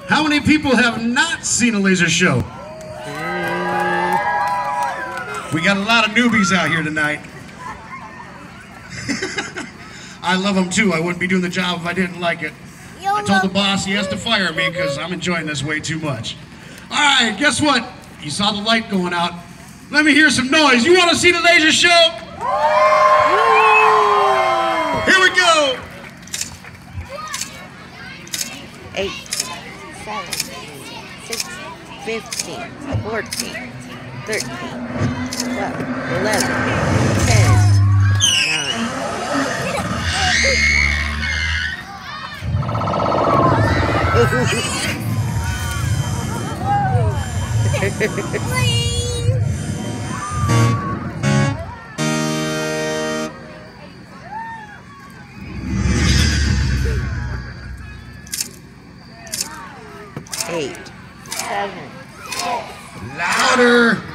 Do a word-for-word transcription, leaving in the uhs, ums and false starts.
How many people have not seen a laser show? We got a lot of newbies out here tonight. I love them too. I wouldn't be doing the job if I didn't like it. I told the boss he has to fire me because I'm enjoying this way too much. All right, guess what? You saw the light going out. Let me hear some noise. You want to see the laser show? Here we go. Eight, seven, six, fifteen, fourteen, thirteen, twelve, eleven, ten, nine. Eight, seven, Louder.